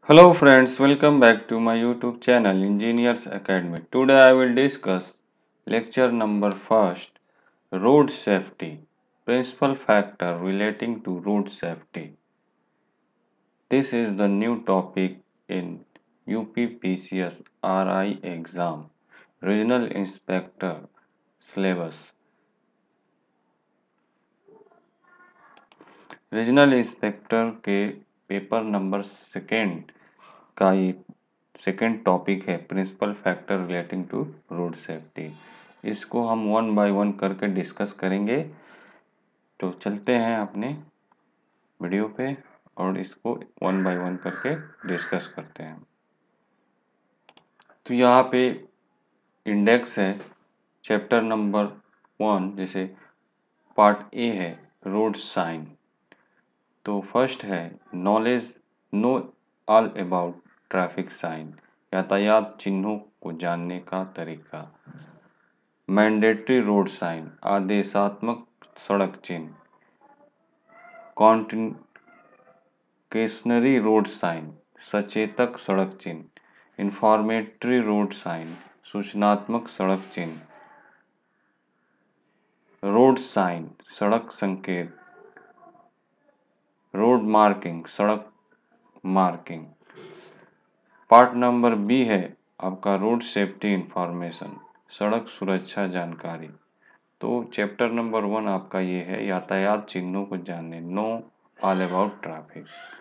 Hello friends, welcome back to my YouTube channel Engineers Academy. Today I will discuss lecture number first, road safety, principal factor relating to road safety. This is the new topic in UPPCS RI exam, Regional Inspector syllabus. Regional inspector के paper number second का ये second topic है principal factor relating to road safety. इसको हम one by one करके discuss करेंगे। तो चलते हैं अपने वीडियो पे और इसको वन बाय वन करके डिस्कस करते हैं। तो यहाँ पे इंडेक्स है चैप्टर नंबर 1, जैसे पार्ट ए है रोड साइन। तो फर्स्ट है knowledge, know all about traffic sign, यातायात चिन्हों को जानने का तरीका। मैंडेटरी रोड साइन, आदेशात्मक सड़क चिन्ह। कॉन्टेक्शनरी रोड साइन, सचेतक सड़क चिन्ह। इंफॉर्मेटरी रोड साइन, सूचनात्मक सड़क चिन्ह। रोड साइन, सड़क संकेत। रोड मार्किंग, सड़क मार्किंग। पार्ट नंबर बी है आपका रोड सेफ्टी इंफॉर्मेशन, सड़क सुरक्षा जानकारी। तो चैप्टर नंबर 1 आपका ये है यातायात चिन्हों को जानने, know all about traffic.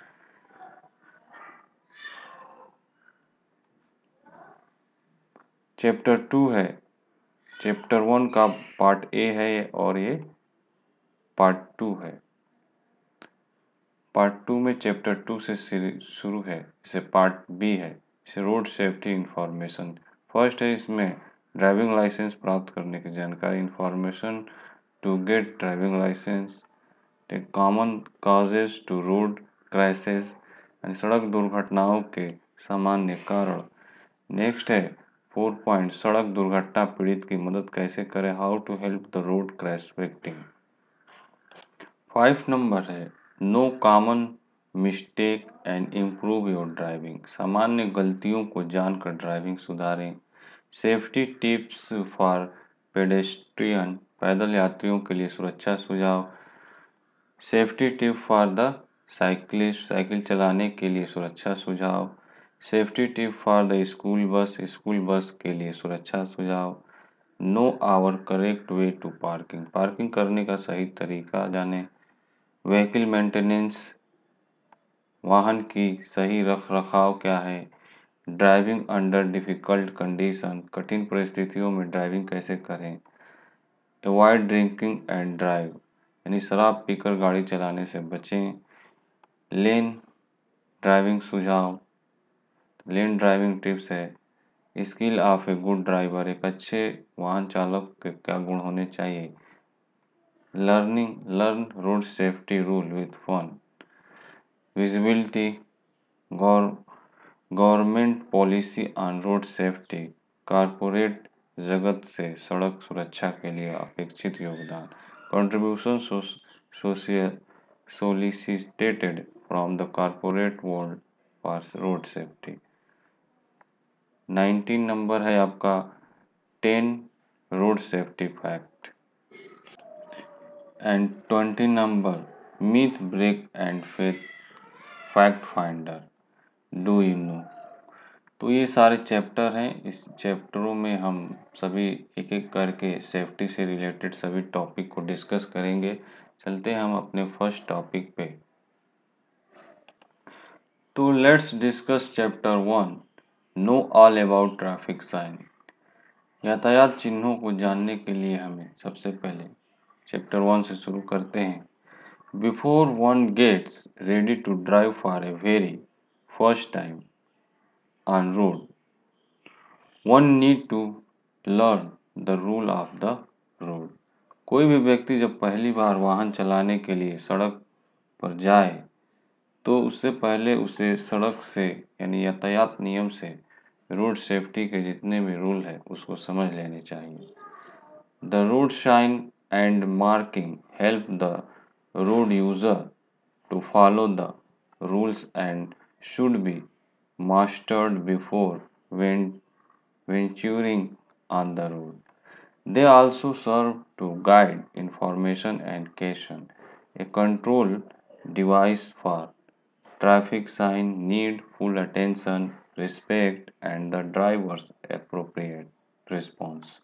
Chapter 2 है, चैप्टर 1 का पार्ट ए है और ये पार्ट 2 है। पार्ट 2 में चैप्टर 2 से शुरू है, इसे पार्ट बी है, इसे रोड सेफ्टी इंफॉर्मेशन। फर्स्ट है इसमें ड्राइविंग लाइसेंस प्राप्त करने की जानकारी, information to get driving licence, common causes to road crashes, यानी सड़क दुर्घटनाओं के सामान्य कारण। नेक्स्ट है 4 पॉइंट, सड़क दुर्घटना पीड़ित की मदद कैसे करें, how to help the road crash victim. 5 number है know common mistake and improve your driving, सामान्य गलतियों को जानकर ड्राइविंग सुधारें। सेफ्टी टिप्स फॉर पेडेस्ट्रियन, पैदल यात्रियों के लिए सुरक्षा सुझाव। Safety tip for the cyclist, cycle चलाने के लिए सुरक्षा सुझाव। Safety tip for the school bus, school bus के लिए सुरक्षा सुझाव। Know our correct way to parking, parking करने का सही तरीका जाने। व्हीकल मेंटेनेंस, वाहन की सही रख रखाव क्या है। ड्राइविंग अंडर डिफ़िकल्ट कंडीशन, कठिन परिस्थितियों में ड्राइविंग कैसे करें। अवॉइड ड्रिंकिंग एंड ड्राइव, यानी शराब पीकर गाड़ी चलाने से बचें। लेन ड्राइविंग सुझाव, लेन ड्राइविंग टिप्स है। Skill of a good driver, एक अच्छे वाहन चालक के क्या गुण होने चाहिए। Learn road safety rule with fun. Visibility, government policy on road safety, corporate जगत से सड़क सुरक्षा के लिए अपेक्षित योगदान। Contribution solicited from the corporate world for road safety. 19 number है आपका 10 road safety fact and 20 number myth break and fact finder, do you know. तो ये सारे चैप्टर हैं, इस चैप्टरों में हम सभी एक एक करके सेफ्टी से रिलेटेड सभी टॉपिक को डिस्कस करेंगे। चलते हैं हम अपने फर्स्ट टॉपिक पे। तो let's discuss chapter 1, know all about traffic sign. यातायात चिन्हों को जानने के लिए हमें सबसे पहले चैप्टर 1 से शुरू करते हैं। Before one gets ready to drive for a very first time on road, one need to learn the rule of the road. कोई भी व्यक्ति जब पहली बार वाहन चलाने के लिए सड़क पर जाए तो उससे पहले उसे सड़क से यानी यातायात नियम से रोड सेफ्टी के जितने भी रूल है उसको समझ लेने चाहिए। The road sign and marking help the road user to follow the rules and should be mastered before venturing on the road. They also serve to guide information and question. A control device for traffic sign need full attention, respect, and the driver's appropriate response.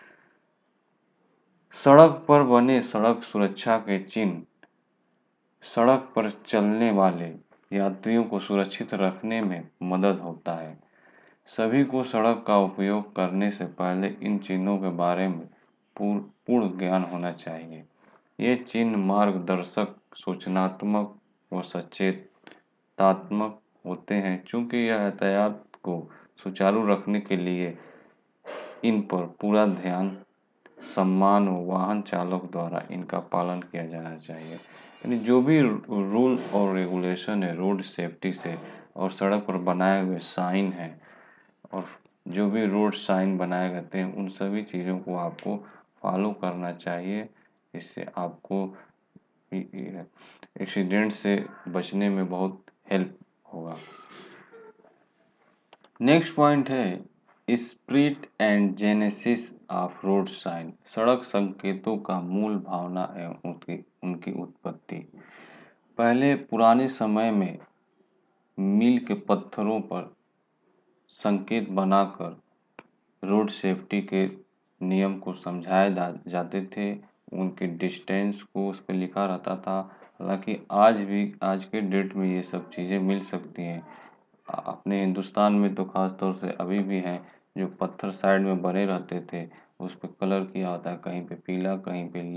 सड़क पर बने सड़क सुरक्षा के चिन्ह सड़क पर चलने वाले यात्रियों को सुरक्षित रखने में मदद होता है। सभी को सड़क का उपयोग करने से पहले इन चिन्हों के बारे में पूर्ण ज्ञान होना चाहिए। ये चिन्ह मार्गदर्शक, सूचनात्मक व सचेतात्मक होते हैं। चूंकि यह यातायात को सुचारू रखने के लिए इन पर पूरा ध्यान, सम्मान व वाहन चालक द्वारा इनका पालन किया जाना चाहिए। यानी जो भी रूल और रेगुलेशन है रोड सेफ्टी से और सड़क पर बनाए हुए साइन हैं और जो भी रोड साइन बनाए जाते हैं उन सभी चीज़ों को आपको फॉलो करना चाहिए। इससे आपको एक्सीडेंट से बचने में बहुत हेल्प होगा। नेक्स्ट पॉइंट है spirit and genesis of road sign. सड़क संकेतों का मूल भावना एवं उनकी उत्पत्ति। पहले पुराने समय में मील के पत्थरों पर संकेत बनाकर रोड सेफ्टी के नियम को समझाए जाते थे। उनके डिस्टेंस को उस पर लिखा रहता था। हालांकि आज के डेट में ये सब चीज़ें मिल सकती हैं। अपने हिंदुस्तान में तो ख़ास तौर से अभी भी हैं जो पत्थर साइड में बने रहते थे, उस पर कलर किया होता है, कहीं पे पीला, कहीं पे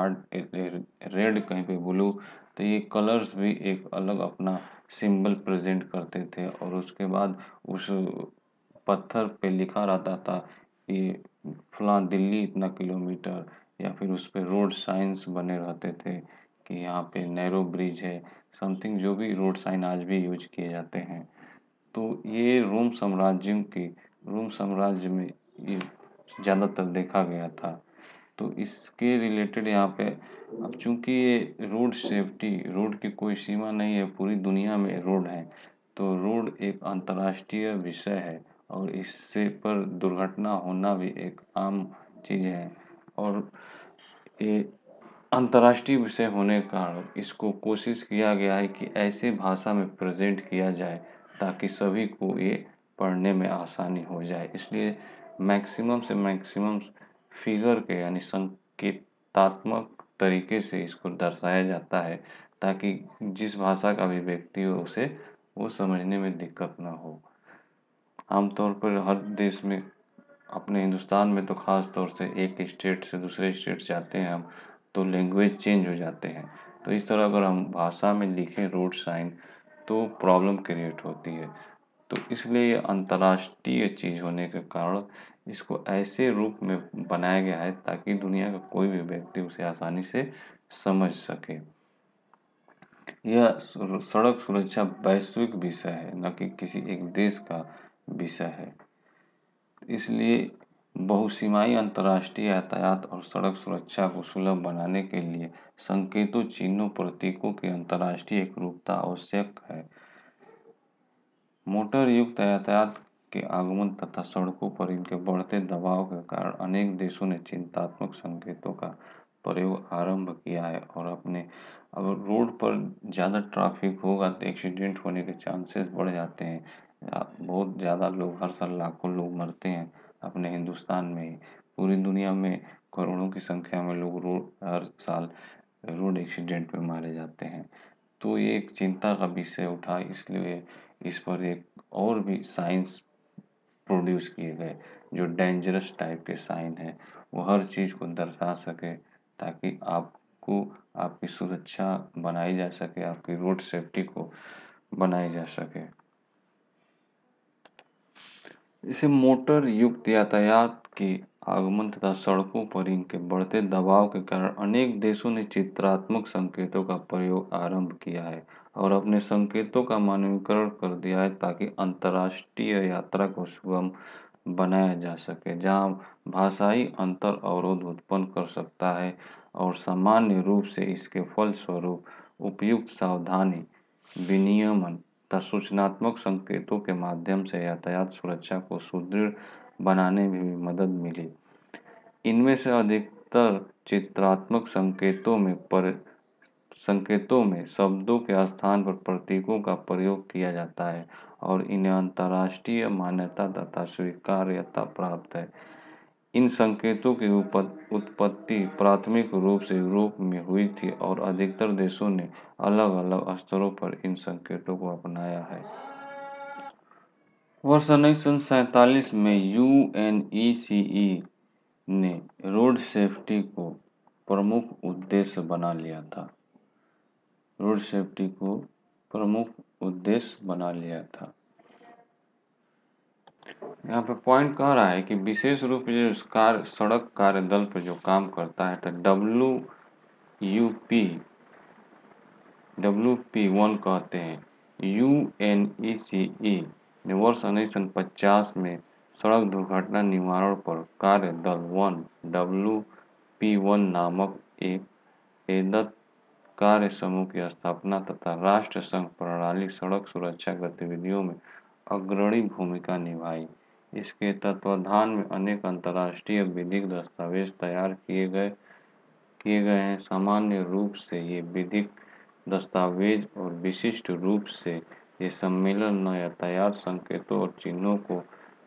रेड, कहीं पे ब्लू। तो ये कलर्स भी एक अलग अपना सिंबल प्रेजेंट करते थे और उसके बाद उस पत्थर पे लिखा रहता था कि फलां दिल्ली इतना किलोमीटर, या फिर उस पर रोड साइंस बने रहते थे कि यहाँ पे नैरो ब्रिज है, समथिंग जो भी रोड साइन आज भी यूज किए जाते हैं। तो ये रोम साम्राज्य में ये ज़्यादातर देखा गया था। तो इसके रिलेटेड यहाँ पे अब चूंकि ये रोड सेफ्टी, रोड की कोई सीमा नहीं है, पूरी दुनिया में रोड है, तो रोड एक अंतर्राष्ट्रीय विषय है और इससे पर दुर्घटना होना भी एक आम चीज़ है। और ये अंतर्राष्ट्रीय विषय होने के कारण इसको कोशिश किया गया है कि ऐसे भाषा में प्रेजेंट किया जाए ताकि सभी को ये पढ़ने में आसानी हो जाए। इसलिए मैक्सिमम से मैक्सिमम फिगर के यानी संकेतात्मक तरीके से इसको दर्शाया जाता है ताकि जिस भाषा का भी व्यक्ति हो उसे वो समझने में दिक्कत ना हो। आमतौर पर हर देश में, अपने हिंदुस्तान में तो ख़ास तौर से एक स्टेट से दूसरे स्टेट जाते हैं हम, तो लैंग्वेज चेंज हो जाते हैं। तो इस तरह अगर हम भाषा में लिखें रोड साइन तो प्रॉब्लम क्रिएट होती है। तो इसलिए ये अंतर्राष्ट्रीय चीज़ होने के कारण इसको ऐसे रूप में बनाया गया है ताकि दुनिया का कोई भी व्यक्ति उसे आसानी से समझ सके। यह सड़क सुरक्षा वैश्विक विषय है, न कि किसी एक देश का विषय है। इसलिए बहुसीमाई अंतर्राष्ट्रीय यातायात और सड़क सुरक्षा को सुलभ बनाने के लिए संकेतों, चिन्हों, प्रतीकों की अंतर्राष्ट्रीय एकरूपता आवश्यक है। मोटर युक्त यातायात के आगमन तथा सड़कों पर इनके बढ़ते दबाव के कारण अनेक देशों ने चिन्हात्मक संकेतों का प्रयोग आरंभ किया है और अगर रोड पर ज़्यादा ट्रैफिक होगा तो एक्सीडेंट होने के चांसेस बढ़ जाते हैं। बहुत ज़्यादा लोग, हर साल लाखों लोग मरते हैं अपने हिंदुस्तान में ही। पूरी दुनिया में करोड़ों की संख्या में लोग हर साल रोड एक्सीडेंट में मारे जाते हैं। तो ये एक चिंता का विषय उठा, इसलिए इस पर एक और भी साइंस प्रोड्यूस किए गए जो डेंजरस टाइप के साइन है, वो हर चीज़ को दर्शा सके ताकि आपको आपकी सुरक्षा बनाई जा सके, आपकी रोड सेफ्टी को बनाई जा सके। इसे मोटर युक्त यातायात के आगमन तथा सड़कों पर इनके बढ़ते दबाव के कारण अनेक देशों ने चित्रात्मक संकेतों का प्रयोग आरंभ किया है और अपने संकेतों का मानकीकरण कर दिया है ताकि अंतर्राष्ट्रीय यात्रा को सुगम बनाया जा सके। जहां भाषाई अंतर अवरोध उत्पन्न कर सकता है और सामान्य रूप से इसके फलस्वरूप उपयुक्त सावधानी विनियमन तथा सूचनात्मक संकेतों के माध्यम से यातायात सुरक्षा को सुदृढ़ बनाने में भी मदद मिली। इनमें से अधिकतर चित्रात्मक संकेतों में शब्दों के स्थान पर प्रतीकों का प्रयोग किया जाता है और इन्हें अंतर्राष्ट्रीय मान्यता तथा स्वीकार्यता प्राप्त है। इन संकेतों की उत्पत्ति प्राथमिक रूप से यूरोप में हुई थी और अधिकतर देशों ने अलग-अलग स्तरों पर इन संकेतों को अपनाया है। वर्ष 1947 में यूएनईसीई ने रोड सेफ्टी को प्रमुख उद्देश्य बना लिया था। रोड सेफ्टी को प्रमुख उद्देश्य बना लिया था। यहाँ पे पॉइंट कह रहा है कि विशेष रूप से जो सड़क कार्य दल पर जो काम करता है तो WP1 कहते हैं। यूएनईसीई ने वर्ष 1950 में सड़क दुर्घटना निवारण पर कार्य दल 1 WP1 नामक एक एदत कार्य समूह की स्थापना तथा राष्ट्र संघ प्रणाली सड़क सुरक्षा गतिविधियों में अग्रणी भूमिका निभाई। इसके तत्वाधान में अनेक अंतर्राष्ट्रीय विधिक दस्तावेज तैयार किए गए हैं। सामान्य रूप से ये विधिक दस्तावेज और विशिष्ट रूप से ये सम्मेलन न यातायात संकेतों और चिन्हों को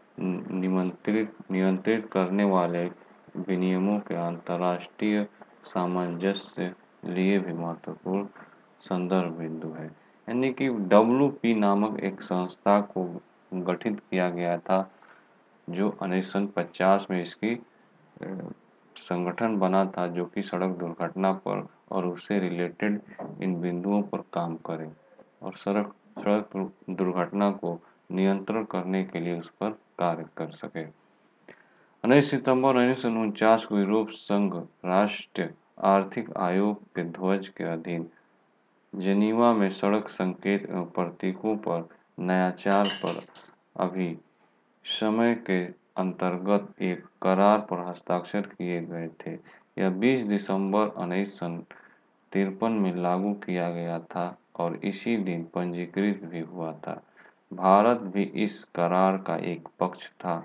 नियंत्रित करने वाले विनियमों के अंतर्राष्ट्रीय सामंजस्य लिए भी महत्वपूर्ण संदर्भ बिंदु है। यानी कि WP नामक एक संस्था को गठित किया गया था जो 1950 में इसकी संगठन बना था जो कि सड़क दुर्घटना पर और उससे रिलेटेड इन बिंदुओं पर काम करे और सड़क दुर्घटना को नियंत्रण करने के लिए उस पर कार्य कर सके। 19 सितंबर 1949 को यूरोप संघ राष्ट्र आर्थिक आयोग के ध्वज के अधीन जेनीवा में सड़क संकेत एवं प्रतीकों पर नवाचार पर अभी समय के अंतर्गत एक करार पर हस्ताक्षर किए गए थे। यह 20 दिसंबर 1953 में लागू किया गया था और इसी दिन पंजीकृत भी हुआ था। भारत भी इस करार का एक पक्ष था।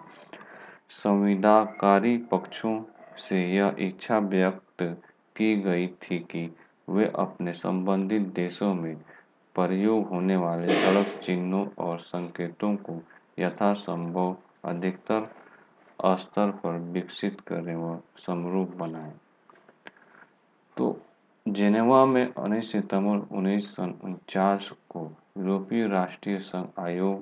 संविदाकारी पक्षों से यह इच्छा व्यक्त की गई थी कि वे अपने संबंधित देशों में प्रयोग होने वाले सड़क चिन्हों और संकेतों को यथासंभव अधिकतर स्तर पर विकसित करें व समरूप बनाएं। तो जेनेवा में 19 सितंबर 1949 को यूरोपीय राष्ट्रीय संघ आयोग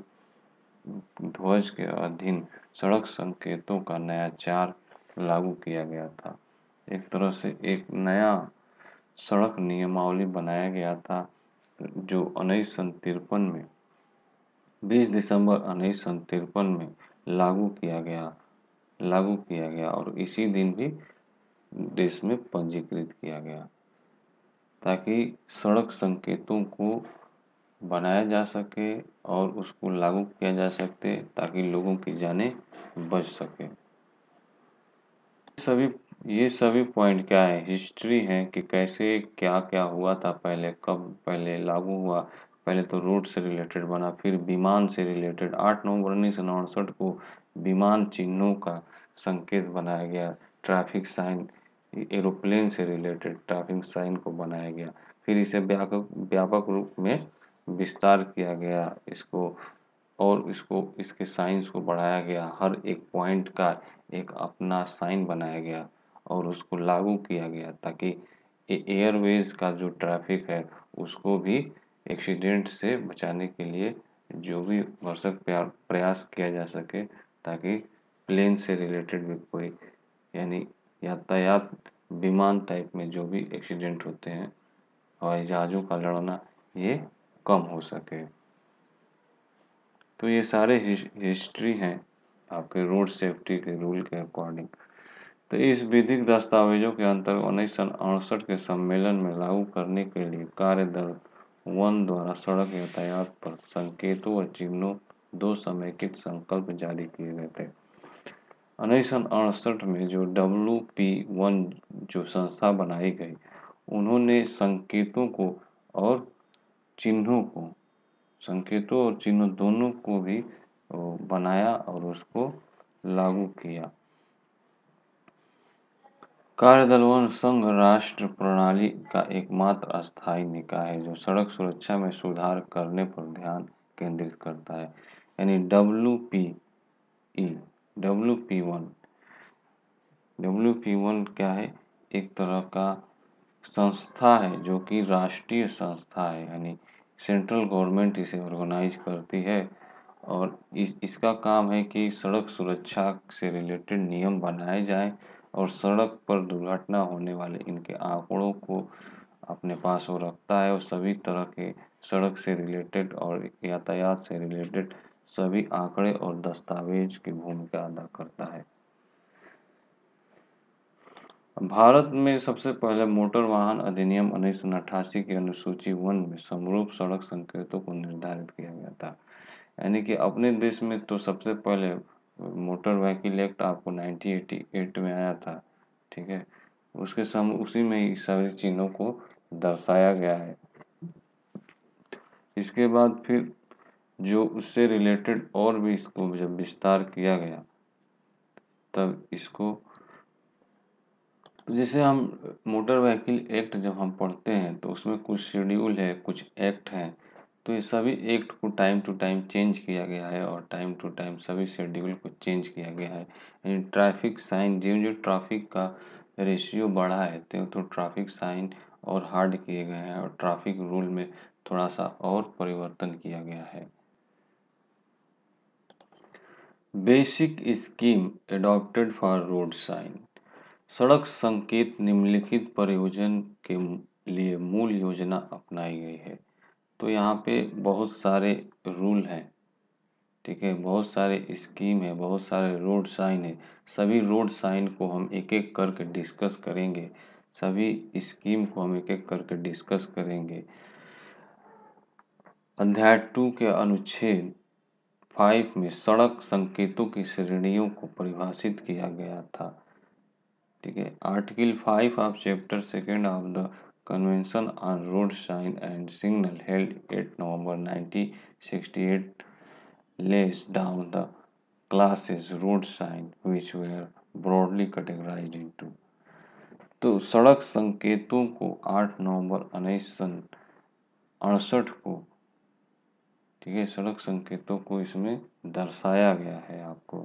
ध्वज के अधीन सड़क संकेतों का नया चार लागू किया गया था। एक तरह से एक नया सड़क नियमावली बनाया गया था जो 1953 में 20 दिसंबर 1953 में लागू किया गया और इसी दिन भी देश में पंजीकृत किया गया ताकि सड़क संकेतों को बनाया जा सके और उसको लागू किया जा सके ताकि लोगों की जानें बच सके। ये सभी पॉइंट क्या है, हिस्ट्री है कि कैसे क्या क्या हुआ था पहले, कब पहले लागू हुआ। पहले तो रोड से रिलेटेड बना, फिर विमान से रिलेटेड 8 नवंबर 1969 को विमान चिन्हों का संकेत बनाया गया। ट्रैफिक साइन एरोप्लेन से रिलेटेड ट्रैफिक साइन को बनाया गया। फिर इसे व्यापक रूप में विस्तार किया गया इसको और इसके साइंस को बढ़ाया गया। हर एक पॉइंट का एक अपना साइन बनाया गया और उसको लागू किया गया ताकि एयरवेज का जो ट्रैफिक है उसको भी एक्सीडेंट से बचाने के लिए जो भी भरसक प्रयास किया जा सके ताकि प्लेन से रिलेटेड भी कोई यानी यातायात विमान टाइप में जो भी एक्सीडेंट होते हैं हवाई जहाज़ों का लड़ना ये कम हो सके। तो ये सारे हिस्ट्री हैं आपके रोड सेफ्टी के रूल के अकॉर्डिंग। तो इस विधिक दस्तावेजों के अंतर्गत 1968 के सम्मेलन में लागू करने के लिए कार्य दल 1 द्वारा सड़क यातायात पर संकेतों और चिन्हों 2 समेकित संकल्प जारी किए गए थे। 1968 में जो WP1 जो संस्था बनाई गई उन्होंने संकेतों को और चिन्हों को संकेतों और चिन्हों दोनों को भी बनाया और उसको लागू किया। कार्यदल वन संघ राष्ट्र प्रणाली का एकमात्र अस्थायी निकाय है जो सड़क सुरक्षा में सुधार करने पर ध्यान केंद्रित करता है, यानी WP1 क्या है? एक तरह का संस्था है जो कि राष्ट्रीय संस्था है, यानी सेंट्रल गवर्नमेंट इसे ऑर्गेनाइज करती है और इसका काम है कि सड़क सुरक्षा से रिलेटेड नियम बनाए जाएं और सड़क पर दुर्घटना होने वाले इनके आंकड़ों को अपने पास वो रखता है और सभी तरह के सड़क से रिलेटेड और यातायात से रिलेटेड सभी आंकड़े और दस्तावेज की भूमिका अदा करता है। भारत में सबसे पहले मोटर वाहन अधिनियम 1988 की अनुसूची 1 में समरूप सड़क संकेतों को निर्धारित किया गया था, यानी कि अपने देश में तो सबसे पहले मोटर व्हीकल एक्ट आपको 1988 में आया था, ठीक है। उसी में ही सभी चीज़ों को दर्शाया गया है। इसके बाद फिर जो उससे रिलेटेड और भी इसको जब विस्तार किया गया तब इसको, जैसे हम मोटर व्हीकल एक्ट जब हम पढ़ते हैं तो उसमें कुछ शेड्यूल है, कुछ एक्ट हैं, तो ये सभी एक्ट को टाइम टू टाइम चेंज किया गया है और टाइम टू टाइम सभी शेड्यूल को चेंज किया गया है। यानी ट्रैफिक साइन जो जो ट्रैफिक का रेशियो बढ़ा है तो ट्रैफिक साइन और हार्ड किए गए हैं और ट्रैफिक रूल में थोड़ा सा और परिवर्तन किया गया है। Basic scheme adopted for road sign. सड़क संकेत निम्नलिखित प्रयोजन के लिए मूल योजना अपनाई गई है। तो यहाँ पे बहुत सारे रूल हैं, ठीक है, बहुत सारे स्कीम है, बहुत सारे रोड साइन है। सभी रोड साइन को हम एक एक करके डिस्कस करेंगे, सभी स्कीम को हम एक एक करके डिस्कस करेंगे। अध्याय 2 के अनुच्छेद 5 में सड़क संकेतों की श्रेणियों को परिभाषित किया गया था, ठीक है। Article 5 of chapter 2 of the convention on road sign and signal held 8 November 1968 lays down the classes road sign which were broadly categorized into। तो सड़क संकेतों को 8 नवंबर 1968 को, ठीक है, सड़क संकेतों को इसमें दर्शाया गया है आपको।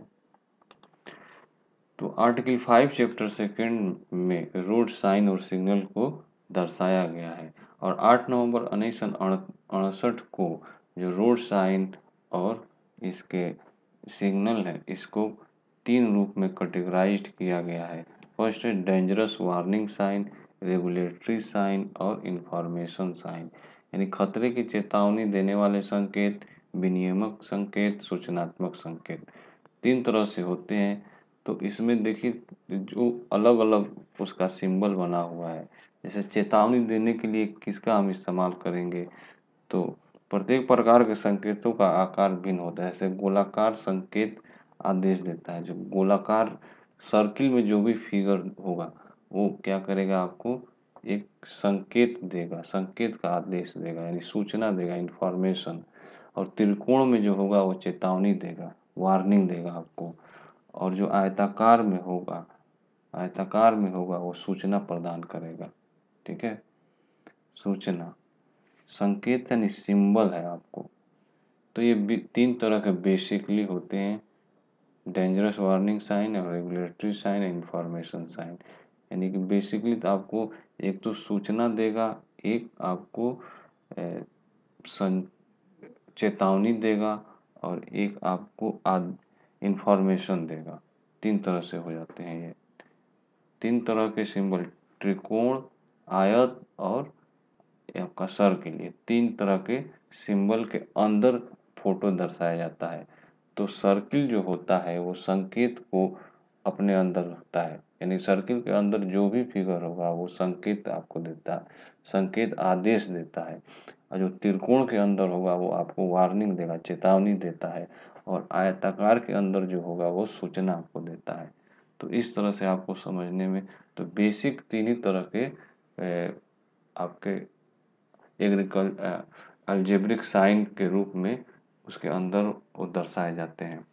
तो आर्टिकल 5 चैप्टर 2 में रोड साइन और सिग्नल को दर्शाया गया है और 8 नवंबर 1968 को जो रोड साइन और इसके सिग्नल है इसको 3 रूप में कैटेगराइज्ड किया गया है। फर्स्ट है dangerous warning sign, regulatory sign और इंफॉर्मेशन साइन, यानी खतरे की चेतावनी देने वाले संकेत, विनियामक संकेत, सूचनात्मक संकेत। 3 तरह से होते हैं। तो इसमें देखिए जो अलग अलग उसका सिंबल बना हुआ है, जैसे चेतावनी देने के लिए किसका हम इस्तेमाल करेंगे, तो प्रत्येक प्रकार के संकेतों का आकार भिन्न होता है। जैसे गोलाकार संकेत आदेश देता है, जो गोलाकार सर्किल में जो भी फिगर होगा वो क्या करेगा, आपको एक संकेत देगा, संकेत का आदेश देगा, यानी सूचना देगा, इंफॉर्मेशन। और त्रिकोण में जो होगा वो चेतावनी देगा, वार्निंग देगा आपको। और जो आयताकार में होगा वो सूचना प्रदान करेगा, ठीक है। सूचना संकेत यानी सिंबल है आपको। तो ये 3 तरह के बेसिकली होते हैं, डेंजरस वार्निंग साइन और रेगुलेटरी साइन, इंफॉर्मेशन साइन। यानी कि बेसिकली तो आपको एक तो सूचना देगा, एक आपको चेतावनी देगा और एक आपको इंफॉर्मेशन देगा। 3 तरह से हो जाते हैं ये 3 तरह के सिंबल, त्रिकोण, आयत और आपका सर्किल, ये 3 तरह के सिंबल के अंदर फोटो दर्शाया जाता है। तो सर्किल जो होता है वो संकेत को अपने अंदर रखता है, यानी सर्किल के अंदर जो भी फिगर होगा वो संकेत आपको देता है, संकेत आदेश देता है। और जो त्रिकोण के अंदर होगा वो आपको वार्निंग देगा, चेतावनी देता है। और आयताकार के अंदर जो होगा वो सूचना आपको देता है। तो इस तरह से आपको समझने में, तो बेसिक 3 ही तरह के आपके अलजेब्रिक साइन के रूप में उसके अंदर वो दर्शाए जाते हैं।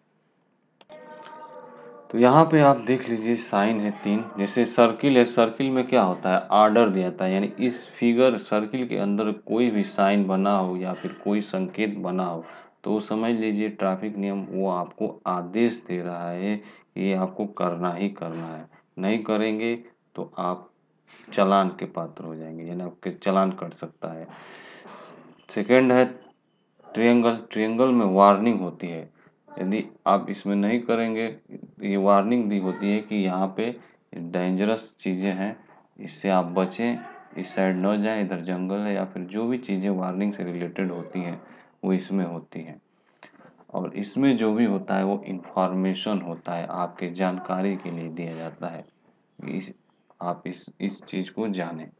तो यहाँ पे आप देख लीजिए साइन है 3, जैसे सर्किल है, सर्किल में क्या होता है, आर्डर दिया जाता है, यानी इस फिगर सर्किल के अंदर कोई भी साइन बना हो या फिर कोई संकेत बना हो तो समझ लीजिए ट्रैफिक नियम वो आपको आदेश दे रहा है कि ये आपको करना ही करना है, नहीं करेंगे तो आप चालान के पात्र हो जाएंगे, यानी आपके चालान कट सकता है। सेकेंड है ट्रायंगल, ट्रायंगल में वार्निंग होती है, यदि आप इसमें नहीं करेंगे ये वार्निंग दी होती है कि यहाँ पे डेंजरस चीज़ें हैं, इससे आप बचें, इस साइड न जाएं, इधर जंगल है, या फिर जो भी चीज़ें वार्निंग से रिलेटेड होती हैं वो इसमें होती हैं। और इसमें जो भी होता है वो इंफॉर्मेशन होता है, आपके जानकारी के लिए दिया जाता है, आप इस चीज़ को जानें।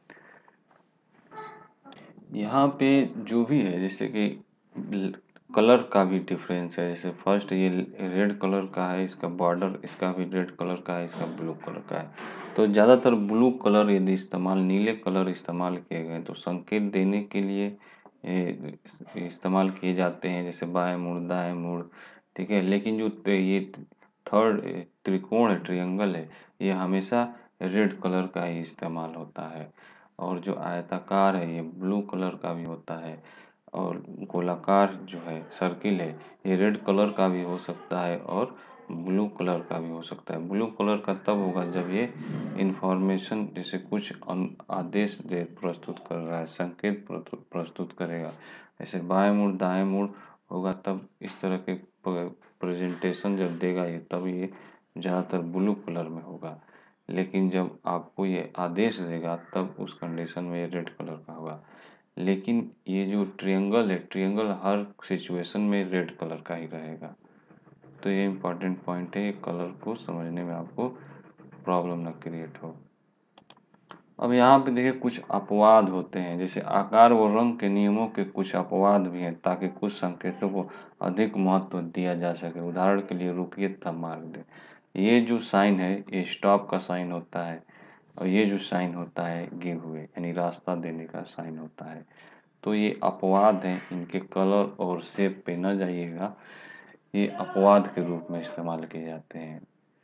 यहाँ पे जो भी है जैसे कि कलर का भी डिफरेंस है, जैसे फर्स्ट ये रेड कलर का है, इसका बॉर्डर इसका भी रेड कलर का है, इसका ब्लू कलर का है। तो ज़्यादातर ब्लू कलर यदि इस्तेमाल, नीले कलर इस्तेमाल किए गए तो संकेत देने के लिए इस्तेमाल किए जाते हैं, जैसे बाएं मुड़ दाएं मुड़, ठीक है। लेकिन जो ये थर्ड त्रिकोण है, ट्रायंगल है, ये हमेशा रेड कलर का ही इस्तेमाल होता है। और जो आयताकार है ये ब्लू कलर का भी होता है, और गोलाकार जो है सर्किल है ये रेड कलर का भी हो सकता है और ब्लू कलर का भी हो सकता है। ब्लू कलर का तब होगा जब ये इंफॉर्मेशन जैसे कुछ आदेश दे प्रस्तुत कर रहा है, संकेत प्रस्तुत करेगा, जैसे बाएं मुड़ दाएं मुड़ होगा, तब इस तरह के प्रेजेंटेशन जब देगा ये, तब ये ज़्यादातर ब्लू कलर में होगा। लेकिन जब आपको ये आदेश देगा तब उस कंडीशन में ये रेड कलर का होगा। लेकिन ये जो ट्रायंगल है, ट्रायंगल हर सिचुएशन में रेड कलर का ही रहेगा। तो ये इम्पोर्टेंट पॉइंट है, ये कलर को समझने में आपको प्रॉब्लम ना क्रिएट हो। अब यहाँ पे देखिए कुछ अपवाद होते हैं, जैसे आकार व रंग के नियमों के कुछ अपवाद भी हैं ताकि कुछ संकेतों को अधिक महत्व दिया जा सके। उदाहरण के लिए रुकिए तब मार्ग दे, ये जो साइन है ये स्टॉप का साइन होता है, और ये जो साइन होता है गिव वे यानी रास्ता देने का साइन होता है। तो ये अपवाद हैं, इनके कलर और शेप पे न जाइएगा, ये अपवाद के रूप में इस्तेमाल किए जाते हैं।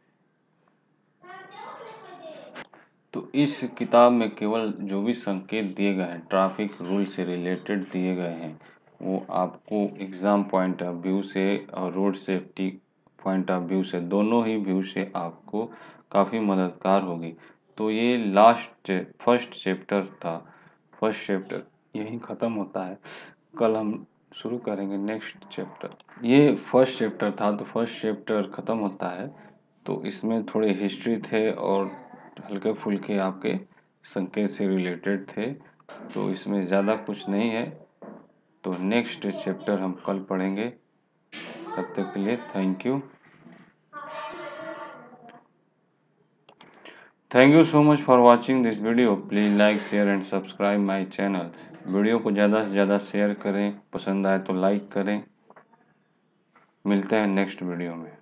तो इस किताब में केवल जो भी संकेत दिए गए हैं ट्रैफिक रूल से रिलेटेड दिए गए हैं वो आपको एग्ज़ाम पॉइंट ऑफ व्यू से और road safety point of view से, दोनों ही व्यू से आपको काफ़ी मददगार होगी। तो ये लास्ट फर्स्ट चैप्टर था, फर्स्ट चैप्टर यहीं ख़त्म होता है, कल हम शुरू करेंगे नेक्स्ट चैप्टर। ये फर्स्ट चैप्टर था तो फर्स्ट चैप्टर ख़त्म होता है, तो इसमें थोड़े हिस्ट्री थे और हल्के फुल्के आपके संकेत से रिलेटेड थे, तो इसमें ज़्यादा कुछ नहीं है। तो नेक्स्ट चैप्टर हम कल पढ़ेंगे, तब तक के लिए thank you. Thank you so much for watching this video. Please like share and subscribe my channel. Video को ज़्यादा से ज़्यादा शेयर करें, पसंद आए तो लाइक करें। मिलते हैं नेक्स्ट वीडियो में।